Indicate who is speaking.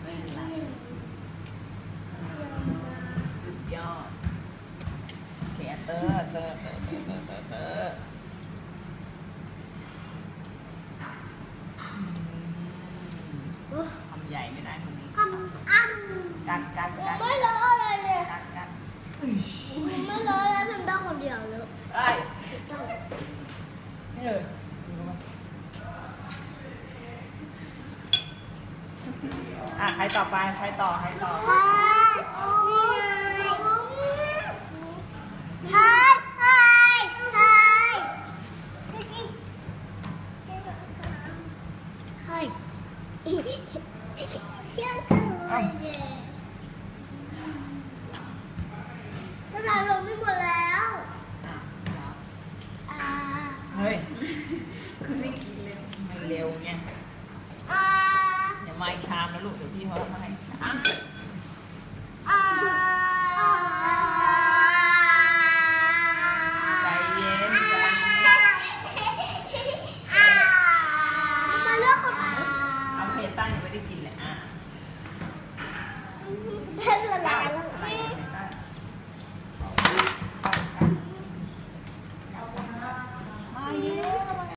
Speaker 1: ไม่เป็นไรสุดยอดโอเคเตอทำใหญ่ไม่ได้คนนี้กัด
Speaker 2: ไม่เลอะอะไรเลย
Speaker 1: กัด
Speaker 2: ไม่เลอะแล้วทำได้คนเดียวเลย
Speaker 1: ไอ้นี่เลยใครต่อไปใครต่อ
Speaker 2: นี่ไงเจ้าตัวเด็กกระดาษลงไม่หมดแล้ว
Speaker 1: เฮ้ยคุณไม่กินเร็วไม่เร็วไงอย่ามาอีกชามนะลูกเดี๋ยวพี่เขาให้ชาม